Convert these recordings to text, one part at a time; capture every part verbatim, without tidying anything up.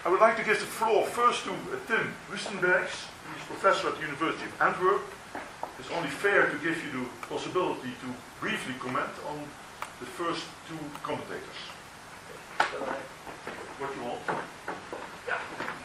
I would like to give the floor first to uh, Tim Wustenbergs. He's professor at the University of Antwerp. It's only fair to give you the possibility to briefly comment on the first two commentators. What you want? Yeah.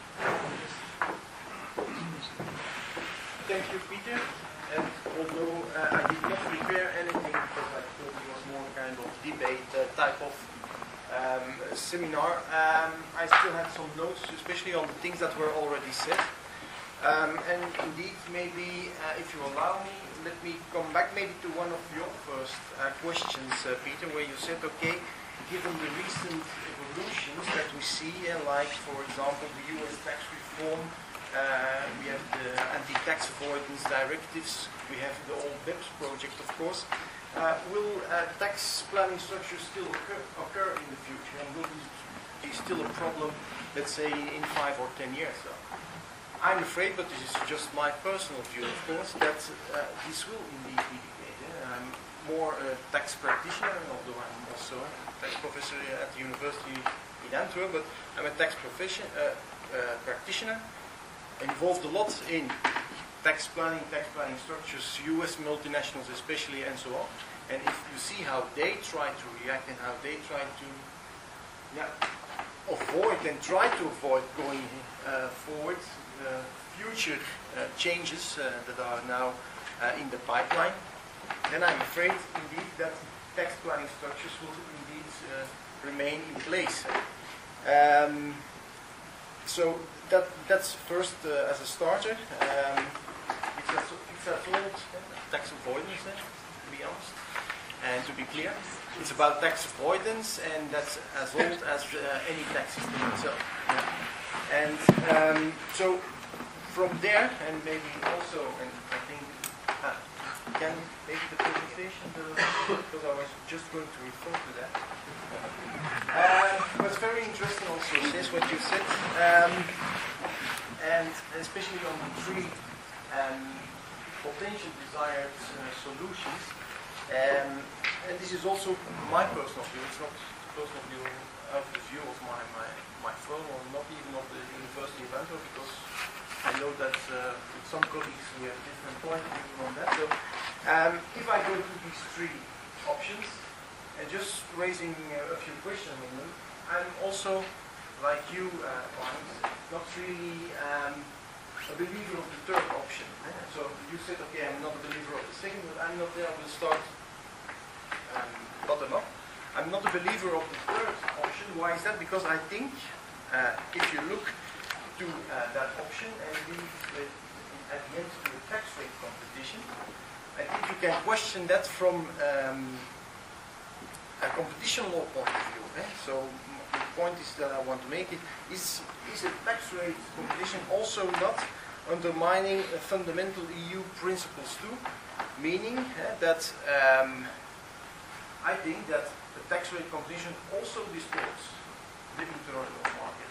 Thank you, Peter. And although uh, I did not prepare anything because I thought it was more kind of debate uh, type of um, seminar, um, I still had some notes, especially on the things that were already said. Um, and indeed, maybe uh, if you allow me, let me come back maybe to one of your first uh, questions, uh, Peter, where you said, okay, given the recent evolutions that we see, uh, like, for example, the U S tax reform, uh, we have the anti-tax avoidance directives, we have the old BEPS project, of course. Uh, will uh, tax planning structures still occur, occur in the future, and will this be still a problem, let's say, in five or ten years? So, I'm afraid, but this is just my personal view, of course, that uh, this will indeed be the case. Eh? I'm more a tax practitioner, although I'm also a tax professor at the University in Antwerp, but I'm a tax profession, uh, uh, practitioner, involved a lot in tax planning, tax planning structures, U S multinationals especially, and so on. And if you see how they try to react and how they try to yeah, avoid and try to avoid going uh, forward, uh, future uh, changes uh, that are now uh, in the pipeline, then I'm afraid indeed that tax planning structures will indeed uh, remain in place. Um, so that that's first uh, as a starter. Um, it's as, it's as old uh, tax avoidance, uh, to be honest, and to be clear, it's about tax avoidance, and that's as old as uh, any tax system itself. Yeah. And um, so from there, and maybe also, and I think, uh, can maybe the presentation, because I was just going to refer to that. Uh, it was very interesting also, this what you said, um, and especially on the three um, potential desired uh, solutions. Um, and this is also my personal view. It's not the personal view of the view of my, my, my firm, or not even of the University of Antwerp, because I know that uh, with some colleagues we have different point of view on that. So um, if I go to these three options, and just raising uh, a few questions on them, I'm also, like you, uh, not really um, a believer of the third option. Eh? So you said, okay, I'm not a believer of the second, but I'm not there. I will start um, bottom up. I'm not a believer of the third option. Why is that? Because I think uh, if you look to uh, that option and leave it at the end to a tax rate competition, I think you can question that from um, a competition law point of view. Eh? So the point is that I want to make it is is a tax rate competition also not undermining uh, fundamental E U principles too, meaning uh, that um, I think that the tax rate competition also distorts the internal market.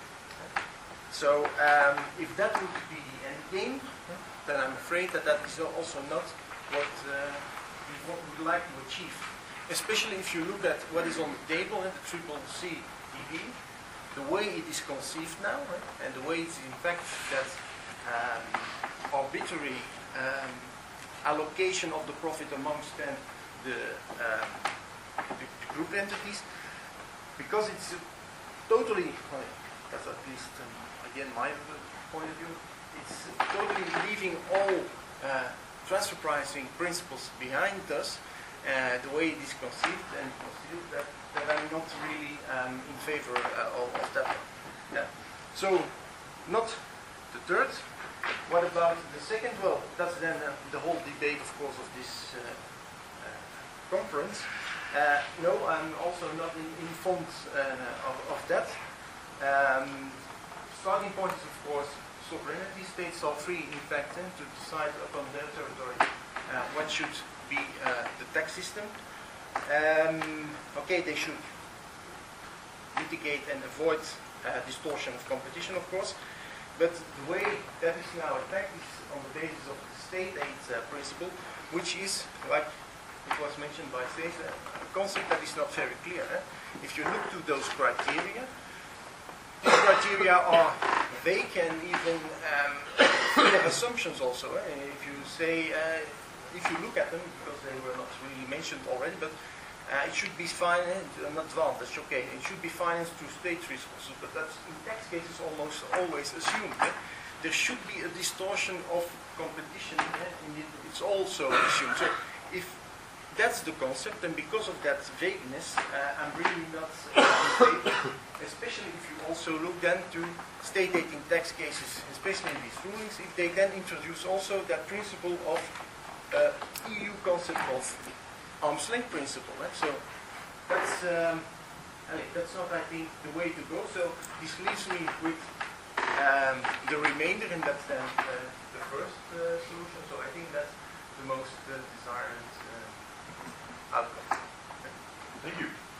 So um, if that would be the end game, then I'm afraid that that is also not what uh, we would like to achieve. Especially if you look at what is on the table at the triple C D B, the way it is conceived now, right, and the way it's in fact that um, arbitrary um, allocation of the profit amongst then the, um, the, the group entities, because it's totally, well, that's at least um, again my point of view, it's totally leaving all uh, transfer pricing principles behind us. Uh, the way it is conceived and conceived, that, that I'm not really um, in favor uh, of, of that one. Yeah. So, not the third. What about the second? Well, that's then uh, the whole debate, of course, of this uh, uh, conference. Uh, no, I'm also not in, informed uh, of, of that. Um, starting point is, of course, sovereignty. States are free, in fact, eh, to decide upon their territory uh, what should be uh, the tax system. Um, okay, they should mitigate and avoid uh, distortion of competition, of course, but the way that is now attacked is on the basis of the state aid uh, principle, which is, like it was mentioned by Cesar, a concept that is not very clear. Eh? If you look to those criteria, criteria are vague and even um, full of assumptions also. Eh? If you say, uh, if you look at them, because they were not really mentioned already, but uh, it should be financed, an advantage, okay, it should be financed through state resources, but that's in tax cases almost always assumed. Eh? There should be a distortion of competition, eh? and it, it's also assumed. So if that's the concept, and because of that vagueness, uh, I'm really not uh, in favor, especially if you also look then to state aid in tax cases, especially in these rulings, if they then introduce also that principle of uh, E U concept of arm's length principle. Eh? So that's um, that's not, I think, the way to go. So this leaves me with um, the remainder, and that's then uh, the first uh, solution. So I think that's the most uh, desired uh, outcome. Thank you.